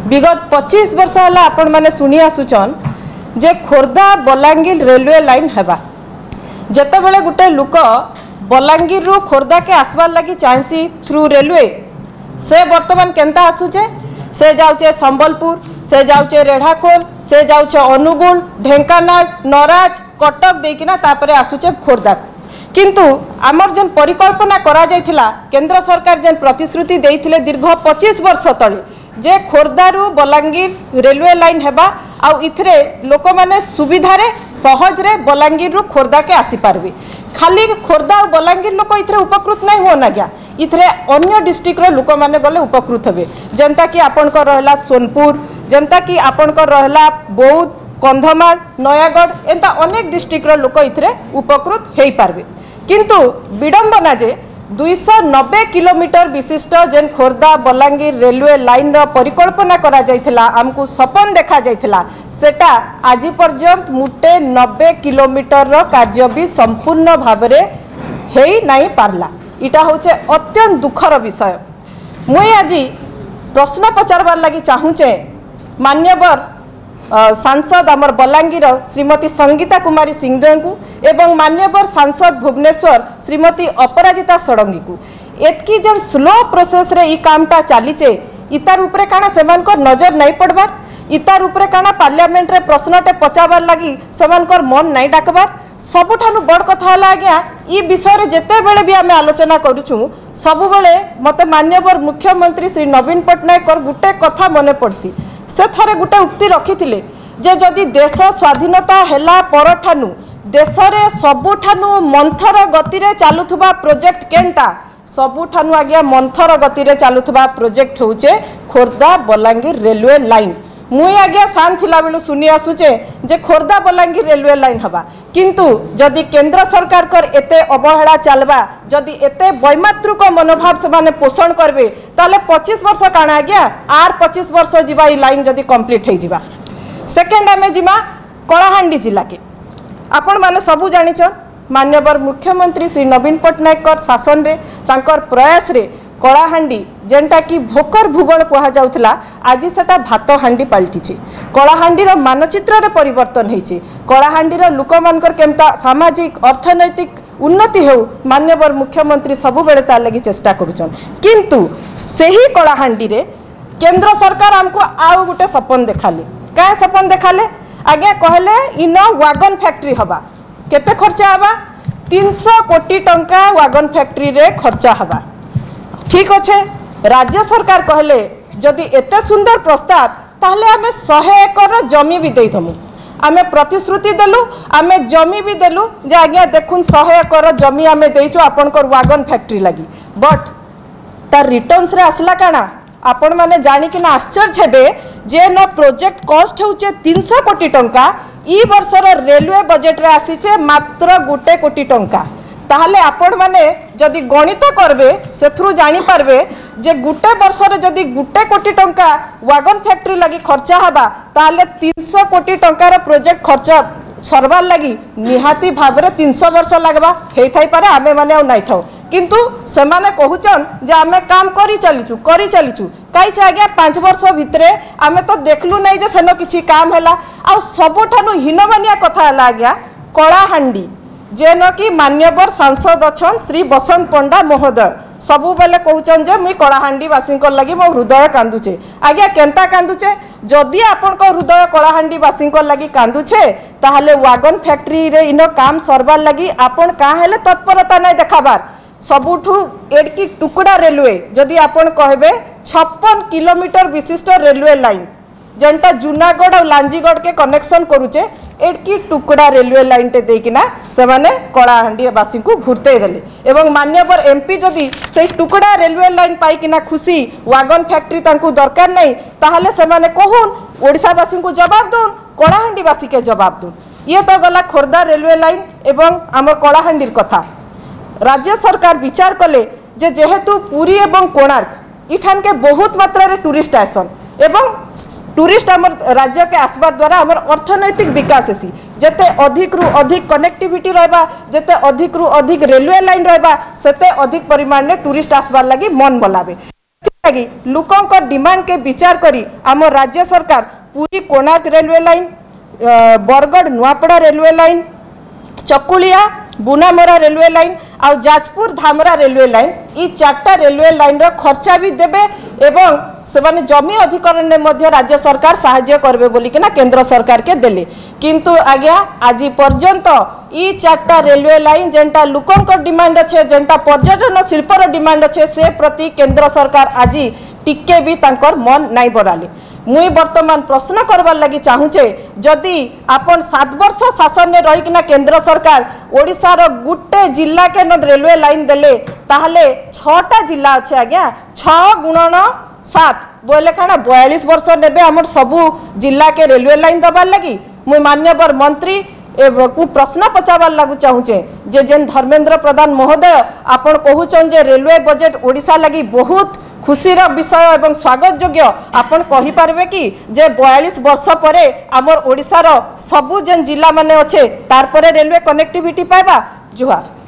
विगत 25 वर्ष है आपण मैंने शुणी आसुचन जे खोर्धा बलांगीर रेलवे लाइन हेबा जते बेले गुटे लुक बलांगीर रु खोर्धा के आसबार लगी चाहसी थ्रू रेलवे से वर्तमान केनता आसुचे से जाउचे संबलपुर से जाउचे रेढ़ाखोल से जाउचे अनुगुल ढेंकानाल नराज कटक देकिना तापरे आसुचे खोर्धा किंतु आमर जेन परिकल्पना करा जायथिला केंद्र सरकार जेन प्रतिश्रुति देइथिले दीर्घ 25 वर्ष तले जे खोर्धारू बलांगीर रेलवे लाइन हेबा आउ इथरे लोक माने सुविधारे सहजरे बलांगीर रु खोर्धा के आसी पारबे खाली खोर्धा और बलांगीर लोक इथरे उपकृत नहीं हो ना क्या इथरे अन्य डिस्ट्रिक्ट रो लोक माने गले उपकृत हेबे जनता कि आपन को रहला सोनपुर जनता कि आपन को रहला बौद्ध कंधमाल नयागढ़ एंता अनेक डिस्ट्रिक्ट रो लोक इथरे उपकृत हेई पारबे किंतु विडंबना जे 290 किलोमीटर विशिष्ट जेन खोर्धा बलांगीर रेलवे लाइन रो परिकल्पना करा जायथिला हमकु सपन देखा जायथिला सेटा आज पर्यंत मुटे 90 किलोमीटर रो कार्य भी संपूर्ण भाबरे हेई नाही पारला इटा होचे अत्यंत दुखर विषय मुई आज प्रश्न पचारबार लगी चाहूचे मान्यवर सांसद आमर बलांगीर श्रीमती संगीता कुमारी सिंहदेव को एवं मान्यवर सांसद भुवनेश्वर श्रीमती अपराजिता षडंगी को एतकी जन स्लो प्रोसेस रे ई कामटा चलीचे इतार उपरे काना सेमानकर नजर नहीं पड़बार इतार उपरे काना पार्लियामेंट रे प्रश्नटे पचाबार लगी सेमानकर मन नहीं डाकबार सबुठानु बड़ कथा हला आज्ञा ई विषय रे जेते बेले भी आमे आलोचना करूछु सबु बेले मते मान्यवर मुख्यमंत्री श्री नवीन पट्टनायक गुटे कथा मने पड़सी से थरे गुटे उक्ति रखिथिले जे जदि देश स्वाधीनता हेला परठानु देश रे सबुठानु मंथर गति रे चालुथुबा प्रोजेक्ट केनटा सबुठानु आज्ञा मंथर गति रे चालुथुबा प्रोजेक्ट होचे खोर्धा बलांगीर रेलवे लाइन मुई आज्ञा सान थिला बेलु सुनी आसुचे जे खोर्धा बलांगीर रेलवे लाइन हबा किंतु जदि केंद्र सरकार कर एते अवहेला चलबा जदि एते वैमातृक मनोभाव से माने पोषण करबे ताले 25 वर्ष काना आज्ञा आर 25 वर्ष जिबा ई लाइन जदि कंप्लीट हे जिबा सेकंड आमे जिमा कलाहांडी जिला के आपण माने सबु जानिछन मान्यवर मुख्यमंत्री श्री नवीन पट्टनायक कर शासन रे तांकर प्रयास रे कलाहांडी जेनटा कि भोकर भूगोल कहा जाउथला आज सेटा भात हांडी पलटिछि कलाहांडीर मानचित्र रे परिवर्तन हेछि कलाहांडीर लोक मानकर केमता सामाजिक अर्थनैतिक उन्नति हेउ मान्यवर मुख्यमंत्री सबु बेले ता लागि चेष्टा करूछन किंतु सेही कलाहांडी रे केंद्र सरकार हमको आउ गुटे सपन देखाले का सपन देखाले आगे कहले इन वागन फैक्ट्री हबा केते खर्चा हबा 300 कोटी टंका वागन फैक्ट्री रे खर्चा हबा ठीक अच्छे राज्य सरकार कहले जदि एते सुंदर प्रस्ताव ताहले आमे 100 एकर जमी भी देइथमु आमे प्रतिश्रुति देलु आमे जमी भी देलु जे आज्ञा देखुन 100 एकर जमी आमे देइछु आपनकर वागन फैक्ट्री लगी बट तार रिटर्न्स रे असला काना आपण माने जानि कि ना आश्चर्य हेबे जे न प्रोजेक्ट कॉस्ट होचे 300 कोटी टंका ई वर्षर रेलवे बजेट रे आसीचे मात्र 1 कोटी टंका ताहले आपण माने जदि गणित करबे सेथरु जानि पारबे जे गुटे वर्ष रे जदि 1 कोटी टंका वागन फैक्ट्री लगी खर्चा हबा ताहले 300 कोटी टंका रो प्रोजेक्ट खर्चा सरबार लगी निहाती भाबरे 300 वर्ष लागबा हेइ थाई पारे आमे माने आ नाइ थाउ किंतु से माने कहूचन जे आमे काम करी चलीचु काई छ आज्ञा 5 वर्ष भितरे आमे तो देखलु नै जे सेनो किछि काम हैला आ सबठानु हिनमानिया कथा हैला आज्ञा कलाहांडी जेन कि मान्यवर सांसद अच्छन श्री बसंत पंडा महोदय सबु बेले कहउचन जे मुई कलाहांडी वासी लगी मो हृदय कांदुचे आज्ञा केनता कांदुचे जदि आपण को हृदय कलाहांडी वासी लगी कांदुचे ताहले वागन फैक्ट्री रे इन काम सरबार लगी आपण का हेले तत्परता नै देखाबार सबुठू एडकी टुकड़ा रेलवे जदि आपण कहबे 56 किलोमीटर विशिष्ट रेलवे लाइन जेनटा जूनागढ़ और लांजीगढ़ के कनेक्शन करूचे एडकी टुकड़ा रेलवे लाइन टे देकिना से माने कलाहांडी वासी को घुरते देले एवं मान्यवर एमपी जदि से टुकड़ा रेलवे लाइन पाई किना खुशी वागन फैक्ट्री तांकु दरकार नहीं ताहले से माने कहून ओडिशा वासी को जवाब दून कलाहांडी वासी के जवाब दून ये तो गला खोर्धा रेलवे लाइन एवं आमर कलाहांडीर कथा राज्य सरकार विचार कले जे जेहेतु पुरी एवं कोणार्क इठान के बहुत मात्रा रे टूरिस्ट आसन एवं टूरिस्ट आमर राज्य के आसबार द्वारा आमर अर्थनैतिक विकास हेसी जेते अधिक रु अधिक कनेक्टिविटी रहबा जेते अधिक रु अधिक रेलवे लाइन रहबा सेते अधिक परिमाण में टूरिस्ट आसबार लगी मन बलाबे लगी लोकों डिमांड के विचार करी आम राज्य सरकार Puri Konark railway line, Bargarh Nuapada railway line, Chakulia Bunamara railway line आ जाजपुर धामरा रेलवे लाइन ई 4टा रेलवे लाइन रो खर्चा भी देबे एवं से माने जमी अधिकरण में राज्य सरकार साहाय्य करबे बोली कि ना केंद्र सरकार के देले। किंतु आज्ञा आज पर्यंत ई 4टा रेलवे लाइन जेनटा लोकों डिमांड अच्छे जेनटा पर्यटन शिल्पर डिमांड अच्छे से प्रति केंद्र सरकार आज टिके भी तांकर मन नाई बढ़ाले। मुई वर्तमान प्रश्न करवार लगी चाहूचे जदि आपन 7 वर्ष शासन में रही केंद्र सरकार ओडिशार गुटे जिला के न रेलवे लाइन देले ताहले 6टा जिला अच्छे आज्ञा 6 गुणन 7 बोले काना 42 वर्ष नेबे हमर सबू जिला के रेलवे लाइन दबार लगी। मुई मान्यवर मंत्री को प्रश्न पचार लागू चाहूचे जे जेन धर्मेंद्र प्रधान महोदय आपन कहूचन जे रेलवे बजेट ओडिशा लगी बहुत खुशीर विषय एवं स्वागत योग्य आपन कहि पारबे कि जे 42 वर्ष परे आमर ओडिशार सबु जेन जिला माने अच्छे तार परे रेलवे कनेक्टिविटी पाइबा। जुहार।